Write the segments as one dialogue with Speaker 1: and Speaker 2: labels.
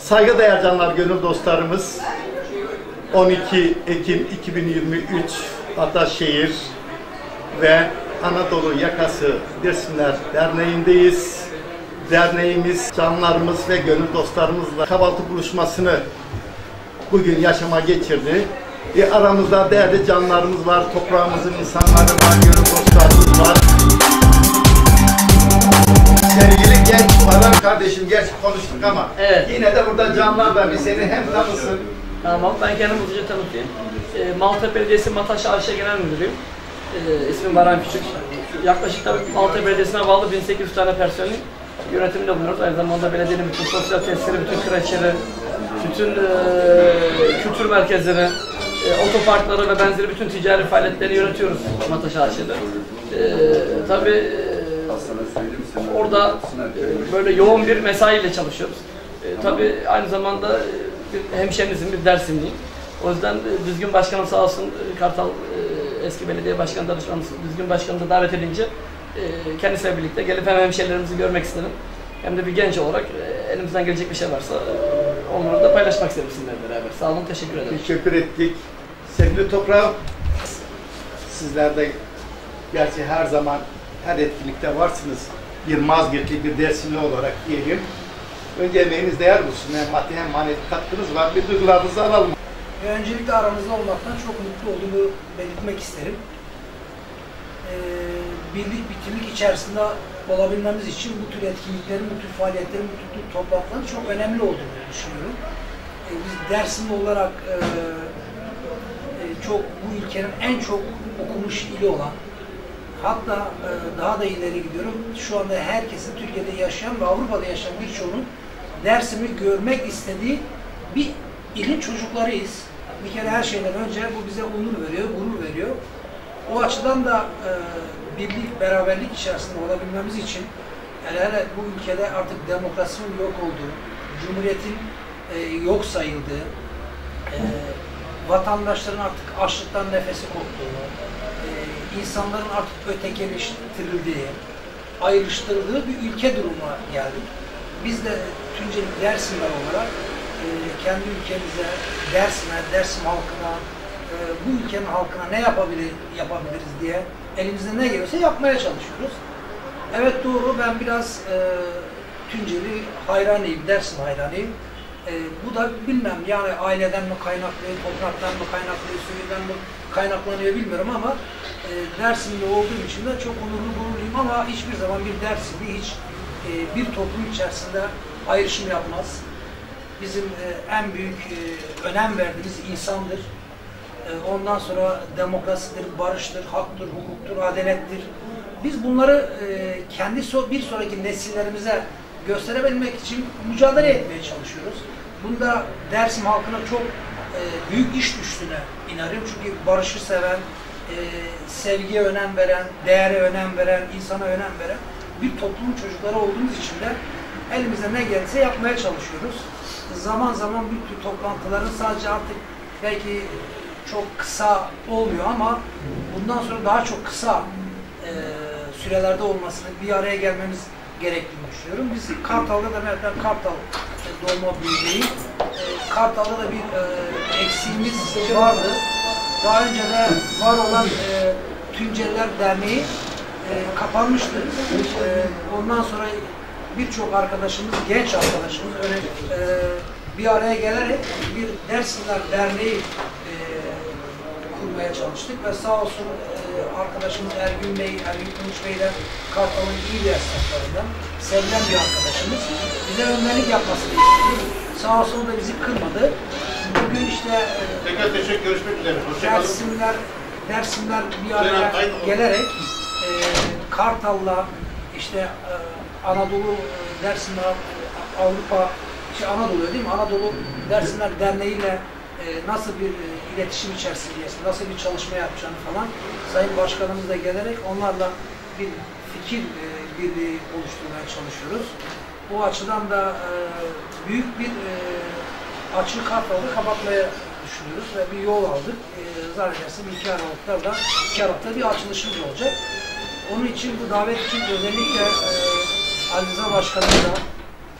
Speaker 1: Saygıdeğer canlar, gönül dostlarımız, 12 Ekim 2023 Ataşehir ve Anadolu Yakası Dersimler Derneği'ndeyiz. Derneğimiz canlarımız ve gönül dostlarımızla kahvaltı buluşmasını bugün yaşama geçirdi. Aramızda değerli canlarımız var, toprağımızın insanları var, gönül dostlarımız var. Sevgili genç Baran kardeşim, geç konuştuk ama evet, yine de burada canlar da bir seni hem tanısın.
Speaker 2: Tamam, ben kendimi hızlıca tanıtayım. Maltepe Belediyesi Mataş AŞ Genel Müdürüyüm. İsmim Baran Küçük. Yaklaşık tabii Maltepe Belediyesi'ne bağlı 1800 tane personelin yönetiminde bulunuyoruz. Aynı zamanda belediyenin bütün sosyal tesisleri, bütün kreşleri, bütün kültür merkezleri, otoparkları ve benzeri bütün ticari faaliyetleri yönetiyoruz Mataş AŞ'de. Tabii orada böyle yoğun bir mesaiyle çalışıyoruz. Tabii aynı zamanda bir hemşehrimizin, bir Dersimliyim. O yüzden Düzgün Başkanım sağ olsun, Kartal eski belediye başkanı danışmanımız Düzgün Başkanı da davet edince kendisiyle birlikte gelip hem hemşehrilerimizi görmek istedim. Hem de bir genç olarak elimizden gelecek bir şey varsa onları da paylaşmak istedim sizinle beraber. Sağ olun, teşekkür ederim.
Speaker 1: Teşekkür ettik. Sevgili toprağım, sizler de gerçi her zaman her etkinlikte varsınız. Bir Mazgirtli, bir Dersimli olarak diyelim. Önce emeğiniz değer bulsun. Hem maddi hem manevi katkınız var. Bir duygularınızı alalım.
Speaker 3: Öncelikle aramızda olmaktan çok mutlu olduğumu belirtmek isterim. Birlik, bitirlik içerisinde olabilmemiz için bu tür etkinliklerin, bu tür faaliyetlerin, bu tür toplantıların çok önemli olduğunu düşünüyorum. Biz Dersimli olarak çok bu ülkenin en çok okumuş ili olan, hatta daha da ileri gidiyorum, şu anda herkesin Türkiye'de yaşayan ve Avrupa'da yaşayan birçoğunun Dersim'i görmek istediği bir ilin çocuklarıyız. Bir kere her şeyden önce bu bize onur veriyor, gurur veriyor. O açıdan da birlik, beraberlik içerisinde olabilmemiz için hele bu ülkede artık demokrasinin yok olduğu, cumhuriyetin yok sayıldığı, vatandaşların artık açlıktan nefesi koptuğu, insanların artık ötekileştirildiği, ayrıştırıldığı bir ülke durumuna geldik. Biz de Tunceli Dersimler olarak kendi ülkemize, Dersim'e, Dersim halkına, bu ülkenin halkına ne yapabiliriz diye elimizde ne geliyorsa yapmaya çalışıyoruz. Evet, doğru, ben biraz Tunceli hayranıyım, Dersim hayranıyım. Bu da bilmem yani aileden mi kaynaklı, topraktan mı kaynaklı, suyundan mı kaynaklanıyor bilmiyorum ama Dersimli olduğum için de çok onurlu, gururluyum ama hiçbir zaman bir Dersimli hiç bir toplum içerisinde ayrışım yapmaz. Bizim en büyük önem verdiğimiz insandır. Ondan sonra demokrasidir, barıştır, haktır, hukuktur, adalettir. Biz bunları kendi bir sonraki nesillerimize gösterebilmek için mücadele etmeye çalışıyoruz. Bunda Dersim halkına çok büyük iş düştüğüne inanıyorum. Çünkü barışı seven, sevgiye önem veren, değere önem veren, insana önem veren bir toplumun çocukları olduğumuz için de elimizde ne gelirse yapmaya çalışıyoruz. Zaman zaman bu tür toplantıların sadece artık belki çok kısa olmuyor ama bundan sonra daha çok kısa sürelerde olmasını, bir araya gelmemiz gerektiğini düşünüyorum. Biz Kartal'da da ben Kartal doğma büyüğüyüm. Kartal'da da bir eksiğimiz vardı. Daha önce de var olan Tunceliler Derneği kapanmıştı. Ondan sonra birçok arkadaşımız, genç arkadaşımız bir araya gelerek bir Dersimler Derneği kurmaya çalıştık ve sağ olsun arkadaşımız Ergün Bey, Ergün Kılıç Bey de Kartal'ın iyi bir esnaflarından sevilen bir arkadaşımız. Bize önderlik yapmasını istedi. Sağ olsun da bizi kırmadı. Bugün işte
Speaker 1: tekrar teşekkür, görüşmek üzere.
Speaker 3: Dersimler bir araya gelerek Kartal'la işte Anadolu Dersimler Avrupa Anadolu değil mi? Anadolu Dersimler Derneği ile nasıl bir iletişim içerisindeyiz, nasıl bir çalışma yapacağını falan Sayın Başkanımız da gelerek onlarla bir fikir birliği oluşturmaya çalışıyoruz. Bu açıdan da büyük bir açığı Kartal'da kapatmaya düşünüyoruz ve bir yol aldık. Zannedersem 2 Aralık'ta bir açılışımız olacak. Onun için bu davet için özellikle Ali Rıza Başkanımıza,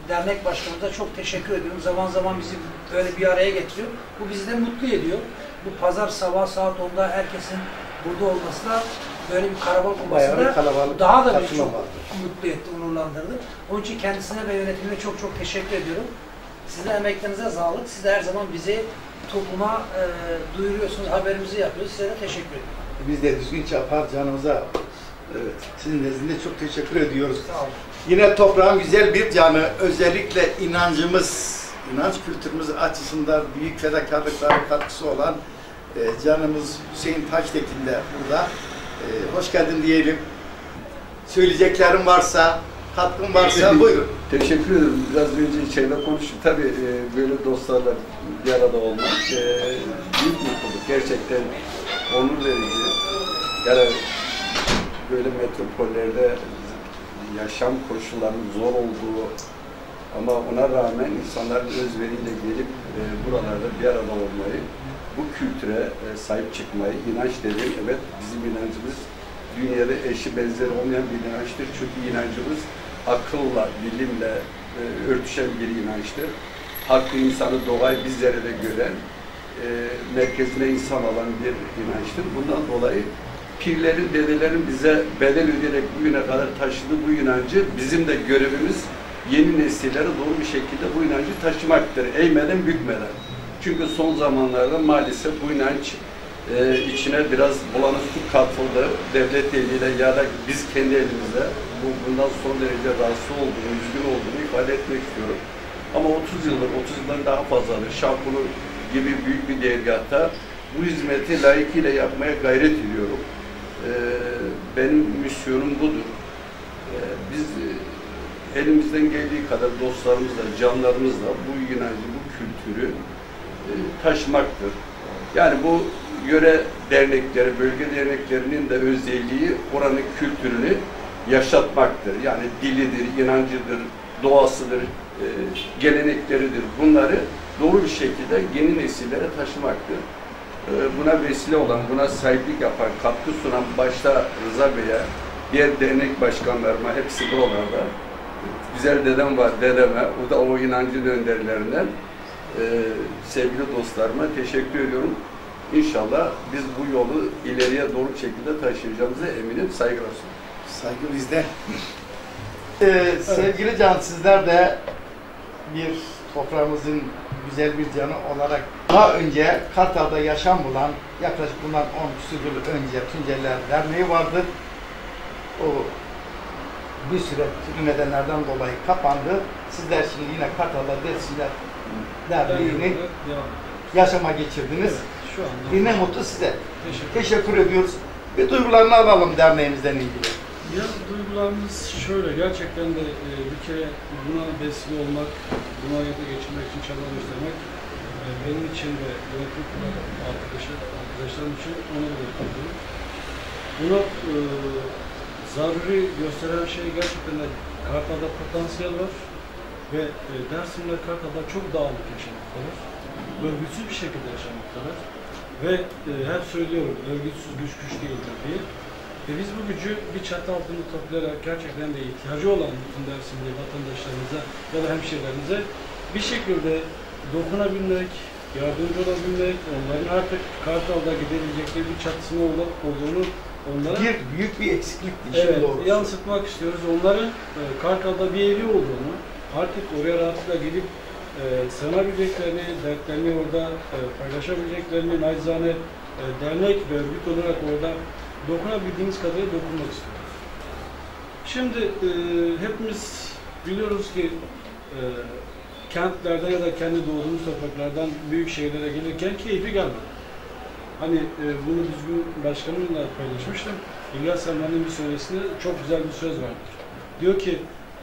Speaker 3: dernek başkanımıza çok teşekkür ediyorum. Zaman zaman bizi böyle bir araya getiriyor. Bu bizi de mutlu ediyor. Bu pazar sabah saat 10'da herkesin burada olması da böyle bir kalabalık olması da daha da beni çok mutlu etti, onurlandırdı. Onun için kendisine ve yönetimine çok çok teşekkür ediyorum. Sizin emeklerinize sağlık. Siz de her zaman bizi topluma duyuruyorsunuz, haberimizi yapıyoruz. Size de teşekkür ediyorum.
Speaker 1: Biz de düzgün çapar canımıza. Evet, sizin nezdinde çok teşekkür ediyoruz.
Speaker 3: Sağ olun.
Speaker 1: Yine toprağın güzel bir canı, özellikle inancımız, inanç kültürümüz açısından büyük fedakarlıklara katkısı olan canımız Hüseyin Taştekin de burada. Hoş geldin diyelim. Söyleyeceklerim varsa, katkın varsa buyurun.
Speaker 4: Teşekkür ederim. Biraz önce içeride konuştuk. Tabii böyle dostlarla bir arada olmak büyük mutluluk. Gerçekten onur verici. Yani böyle metropollerde yaşam koşullarının zor olduğu ama ona rağmen insanların özveriyle gelip buralarda bir arada olmayı, bu kültüre sahip çıkmayı, inanç dediğim, evet bizim inancımız dünyada eşi benzeri olmayan bir inançtır. Çünkü inancımız akılla, bilimle örtüşen bir inançtır. Hakkı, insanı, doğayı bizlere de gören, merkezine insan olan bir inançtır. Bundan dolayı pirlerin, dedelerin bize bedel ödeyerek bugüne kadar taşıdığı bu inancı bizim de görevimiz yeni nesillere doğru bir şekilde bu inancı taşımaktır. Eğmeden, bükmeden. Çünkü son zamanlarda maalesef bu inanç içine biraz bulanıklık katıldı. Devlet eliyle ya da biz kendi elimizde bundan son derece rahatsız olduğunu, üzgün olduğunu ifade etmek istiyorum. Ama 30 yıldan daha fazladır. Şampulu gibi büyük bir dergahta bu hizmeti layıkıyla yapmaya gayret ediyorum. Benim misyonum budur. Biz elimizden geldiği kadar dostlarımızla, canlarımızla bu inancı, bu kültürü taşımaktır. Yani bu yöre dernekleri, bölge derneklerinin de özelliği oranın kültürünü yaşatmaktır. Yani dilidir, inancıdır, doğasıdır, gelenekleridir. Bunları doğru bir şekilde yeni nesillere taşımaktır. Buna vesile olan, buna sahiplik yapan, katkı sunan başta Rıza Bey'e, diğer dernek başkanlarıma, hepsi buralarda. Güzel dedem var, dedeme, o da o inancın önderlerinden. Sevgili dostlarıma teşekkür ediyorum. İnşallah biz bu yolu ileriye doğru bir şekilde taşıyacağımıza eminim. Saygılar sunuyorum.
Speaker 1: Saygı bizde. Sevgili can, sizler de bir toprağımızın güzel bir canı olarak daha önce Kartal'da yaşam bulan, yaklaşık bundan 10 küsur yıl önce Tunceller Derneği vardı. O bir süre türlü nedenlerden dolayı kapandı. Sizler şimdi yine Kartal'da Dersimler Derneği'ni yaşama geçirdiniz.
Speaker 5: Şu anda.
Speaker 1: Ne mutlu size. Teşekkür ediyoruz. Bir duygularını alalım derneğimizden ilgili.
Speaker 5: Ya duygularımız şöyle, gerçekten de bir kere buna vesile olmak, buna hayata geçirmek için çaba göstermek benim için ve yönetim kurulu arkadaşlarım için ona da bekliyorum. Buna zaruri gösteren şey gerçekten de Kartal'da potansiyel var ve Dersim'de Kartal'da çok dağınık yaşamaktalar. Örgütsüz bir şekilde yaşamaktalar. Ve hep söylüyorum, örgütsüz güç değildir diye. Biz bu gücü bir çatı altında toplayarak gerçekten de ihtiyacı olan bütün Dersimli vatandaşlarımıza ya da hemşehrilerimize bir şekilde dokunabilmek, yardımcı olabilmek, onların artık Kartal'da gidebilecekleri bir çatısının olduğunu onlara
Speaker 1: büyük bir eksiklikti.
Speaker 5: Evet, yansıtmak istiyoruz. Onların Kartal'da bir evi olduğunu, artık oraya rahatlıkla gidip sığınabileceklerini, dertlerini orada paylaşabileceklerini, nacizane dernek ve örgüt olarak orada dokunabildiğimiz kadarıyla dokunmak istiyoruz. Şimdi hepimiz biliyoruz ki kentlerden ya da kendi doğduğumuz topraklardan büyük şehirlere gelirken keyfi gelmedi. Hani bunu düzgün başkanımla paylaşmıştım. İlyas Emre'nin bir söylesinde çok güzel bir söz vardır. Diyor ki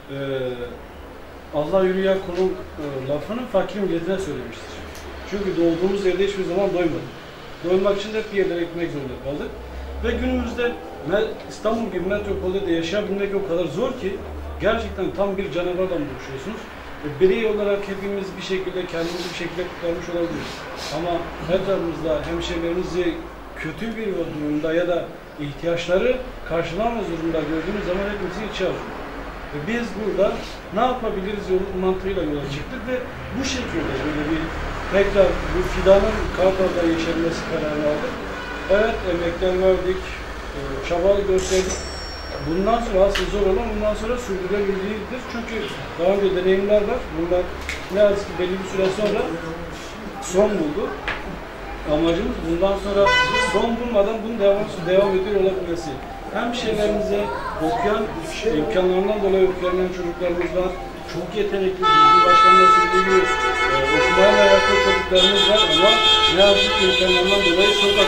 Speaker 5: Allah yürüyen kulun lafını fakirin milletine söylemiştir. Çünkü doğduğumuz yerde hiçbir zaman doymadık. Doymak için de hep bir yerlere gitmek zorunda kaldık. Ve günümüzde İstanbul gibi metropolde de yaşayabilmek o kadar zor ki gerçekten tam bir canavarla buluşuyorsunuz. Birey olarak hepimiz bir şekilde kendimizi bir şekilde kurtarmış olabiliriz. Ama etrafımızda hemşehrilerimizi kötü bir durumda ya da ihtiyaçları karşılanmaz durumda gördüğümüz zaman hepimizin içi acıyor. Biz burada ne yapabiliriz mantığıyla yola çıktık ve bu şekilde böyle bir tekrar bu fidanın Kartal'da yeşermesi kararı aldık. Evet, emekler verdik, çaba gösterdik. Bundan sonra asıl zor olan bundan sonra sürdürülebilirliğidir. Çünkü daha önce deneyimler var. Bunlar ne yazık ki belli bir süre sonra son buldu. Amacımız bundan sonra son bulmadan bunun devam ediyor olabilmesi. Hem şeylerimize okuyan, imkanlarından dolayı okuyan çocuklarımız var. Çok yetenekli, bizim başkanla söylediği gibi okumaya ayakta çocuklarımız var ama ne yazık ki imkanlarından dolayı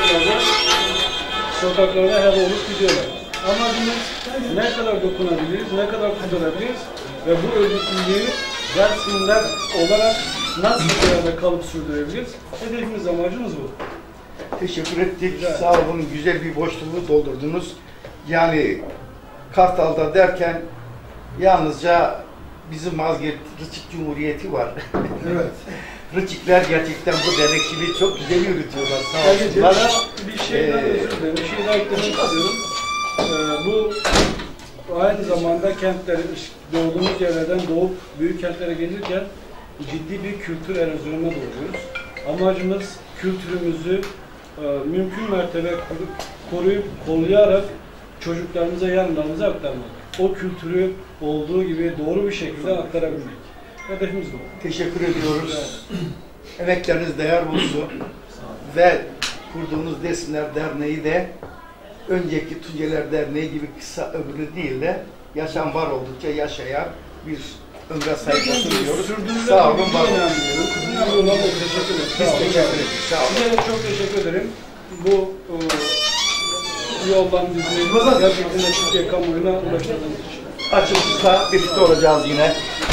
Speaker 5: sokaklarda her olup gidiyorlar. Amacımız ne kadar dokunabiliriz, ne kadar kurtarabiliriz ve bu örgütlülüğü Dersimler olarak nasıl bir kalıp sürdürebiliriz? Hedefimiz, amacımız bu.
Speaker 1: Teşekkür ettik. Sağ olun. Güzel bir boşluğu doldurdunuz. Yani Kartal'da derken yalnızca bizim Mazgirt Rıçık Cumhuriyeti var. Evet. Rıçıklar gerçekten bu dernekçiliği çok güzel yürütüyorlar. Sağ olsunlar.
Speaker 5: Bir şeyden özür dilerim. Bir şey daha eklemek istiyorum. Bu aynı zamanda kentlerin, doğduğumuz yerlerden doğup büyük kentlere gelirken ciddi bir kültür erozyonuna doğuyoruz. Amacımız kültürümüzü mümkün mertebe koruyup kollayarak çocuklarımıza, yarınlarımıza aktarmak. O kültürü olduğu gibi doğru bir şekilde aktarabilmek. Hedefimiz bu.
Speaker 1: Teşekkür ediyoruz. Emekleriniz değer bulsun. Ve kurduğunuz Desinler Derneği de önceki Tunceler Derneği gibi kısa ömürlü değil de yaşam var oldukça yaşayan bir ömre sahip oluyoruz. Sağ olun, var olun. Biz teşekkür ederiz. Sağ olun.
Speaker 5: Size çok teşekkür ederim. Bu yoldan bizi gerçekten Türkiye kamuoyuna ulaştırdığınız için.
Speaker 1: Açılışta birlikte olacağız yine.